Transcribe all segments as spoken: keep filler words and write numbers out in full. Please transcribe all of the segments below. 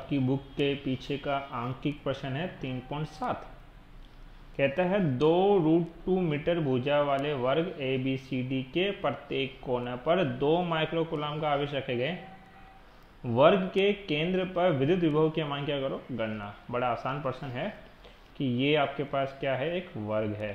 आपकी बुक के पीछे का आंकिक प्रश्न है तीन पॉइंट सात। कहता है दो रूट टू मीटर भुजा वाले वर्ग ए बी सी डी के प्रत्येक कोने पर दो माइक्रो कूलम का आवेश रखे गए। वर्ग के केंद्र पर विद्युत विभव की मान क्या करो, गणना। बड़ा आसान प्रश्न है कि ये आपके पास क्या है, एक वर्ग है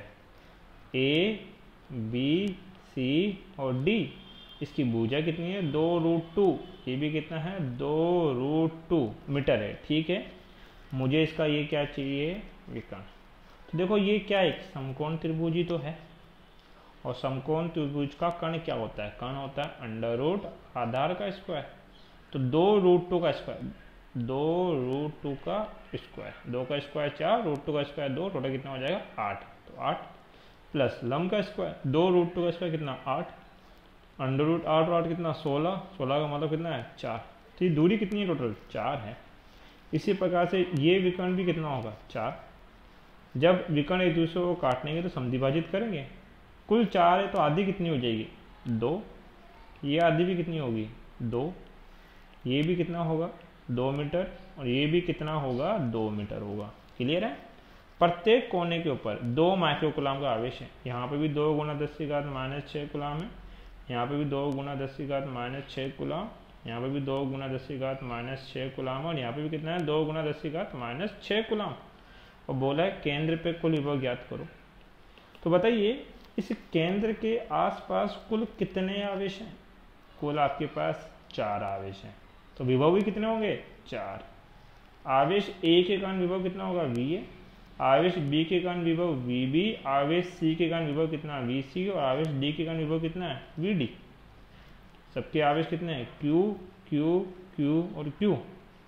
ए बी सी और डी। इसकी भुजा कितनी है, दो रूट टू। ये भी कितना है, दो रूट टू मीटर है। ठीक है, मुझे इसका ये क्या चाहिए, विकर्ण। तो देखो ये क्या है, समकोण त्रिभुज ही तो है, और समकोण त्रिभुज का कर्ण क्या होता है, कर्ण होता है अंडर रूट आधार का स्क्वायर। तो दो रूट टू का स्क्वायर, दो रूट टू का स्क्वायर, दो का स्क्वायर चार, रूट टू का स्क्वायर दो, टोटल कितना हो जाएगा आठ। तो आठ प्लस लंब का स्क्वायर, दो रूट टू का स्क्वायर कितना आठ, अंडर रूट आठ और आठ कितना सोलह, सोलह का मतलब कितना है चार। तो ये दूरी कितनी है, टोटल चार है। इसी प्रकार से ये विकर्ण भी कितना होगा, चार। जब विकर्ण एक दूसरे को काटनेंगे तो समद्विभाजित करेंगे, कुल चार है तो आधी कितनी हो जाएगी, दो। ये आधी भी कितनी होगी, दो। ये भी कितना होगा, दो मीटर, और ये भी कितना होगा, दो मीटर होगा। क्लियर है। प्रत्येक कोने के ऊपर दो माइक्रो कूलम का आवेश है। यहाँ पे भी दो गुना दस की घात माइनस छः कूलम है, यहाँ पे भी दो गुना दस की घात माइनस छः कूलम, यहाँ पे भी दो गुना दस की घात माइनस छः कूलम, और यहाँ पे भी कितना है, दो गुना दस की घात माइनस छः कूलम। और बोला है केंद्र पे कुल विभव ज्ञात करो। तो बताइए इस केंद्र के आसपास कुल कितने आवेश हैं, कुल आपके पास चार आवेश हैं। तो विभव भी कितने होंगे, चार। आवेश ए के कारण विभव कितना होगा, वी ए। आवेश बी के कारण विभव वी बी। आवेश सी के कारण विभव कितना, वी सी। और आवेश डी के कारण विभव कितना है, वी डी। सबके आवेश कितने हैं, क्यू क्यू क्यू और क्यू।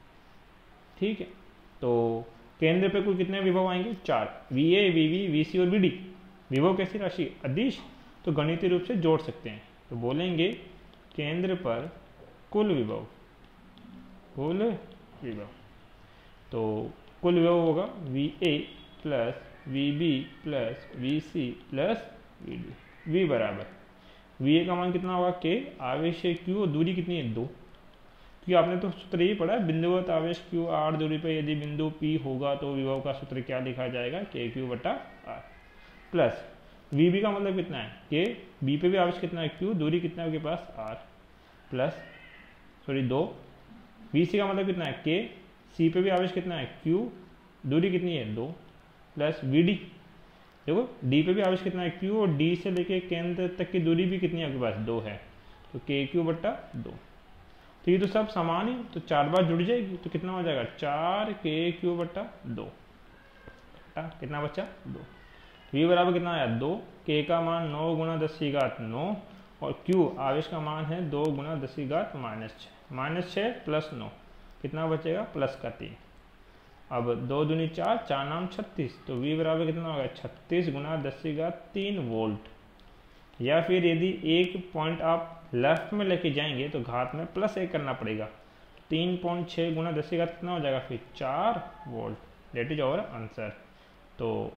ठीक है, तो केंद्र पे कुल कितने विभव आएंगे, चार। V A V B V C और वी डी। विभव कैसी राशि, अदिश, तो गणितीय रूप से जोड़ सकते हैं। तो बोलेंगे केंद्र पर कुल विभव, कुल विभव, तो कुल विभव होगा V A plus V B plus V C plus V D. V बराबर वी ए का मान कितना होगा, के। आवेश है क्यू, और दूरी कितनी है, दो। क्योंकि आपने तो सूत्र यही पढ़ा है, बिंदुवत आवेश क्यू आर दूरी पर यदि बिंदु पी होगा तो विभव का सूत्र क्या लिखा जाएगा, के क्यू बटा आर। प्लस वी बी का मतलब कितना है, के। बी पे भी आवेश कितना है, क्यू। दूरी कितना है आपके पास, आर। प्लस सॉरी दो। वी सी का मतलब कितना है, के। सी पे भी आवेश कितना है, क्यू। दूरी कितनी है, दो। प्लस वी डी, देखो डी पे भी आवेश कितना है, क्यू। और डी से लेके केंद्र तक की दूरी भी कितनी है आपके पास, दो है। तो के क्यू बट्टा दो। तो ये तो सब समान ही, तो चार बार जुड़ जाएगी, तो कितना हो जाएगा, चार के क्यू बट्टा दो। कितना बच्चा, दो। वी बराबर कितना आया, दो। के का मान नौ गुना दस की घात नौ, और क्यू आवेश का मान है दो गुना दस की घात माइनस छः। माइनस छः प्लस नौ कितना बचेगा, प्लस का तीन। अब दो दूनी चार, चार नाम छत्तीस। तो वी बराबर कितना होगा, छत्तीस गुना दस की घात तीन वोल्ट। या फिर यदि एक पॉइंट आप लेफ्ट में लेके जाएंगे तो घात में प्लस एक करना पड़ेगा। तीन पॉइंट छः गुना दस की घात कितना हो जाएगा, फिर चार volt. That is our answer. तो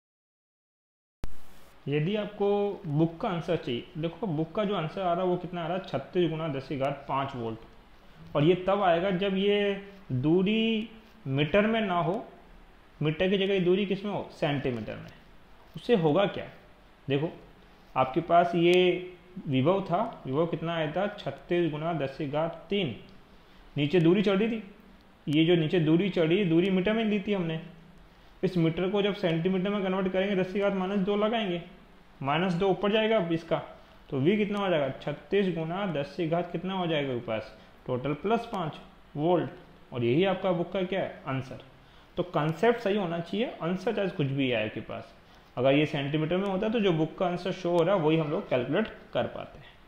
यदि आपको बुक का आंसर चाहिए, देखो बुक का जो आंसर आ रहा है वो कितना आ रहा है, छत्तीस गुना दस की घात पाँच वोल्ट। और ये तब आएगा जब ये दूरी मीटर में ना हो, मीटर की जगह ये दूरी किस में हो, सेंटीमीटर में। उससे होगा क्या, देखो आपके पास ये विभव था, विभव कितना आया था, छत्तीस गुना दस की घात तीन। नीचे दूरी चढ़ी थी, ये जो नीचे दूरी चढ़ी, दूरी मीटर में ली थी हमने। इस मीटर को जब सेंटीमीटर में कन्वर्ट करेंगे, दस की घात माइनस दो लगाएंगे, माइनस दो ऊपर जाएगा इसका, तो वी कितना हो जाएगा, छत्तीस गुना दस की घात कितना हो जाएगा आपके पास, टोटल प्लस पाँच वोल्ट। और यही आपका बुक का क्या है, आंसर। तो कंसेप्ट सही होना चाहिए, आंसर चाहे कुछ भी आए आपके पास। अगर ये सेंटीमीटर में होता है तो जो बुक का आंसर शो हो रहा है वही हम लोग कैलकुलेट कर पाते हैं।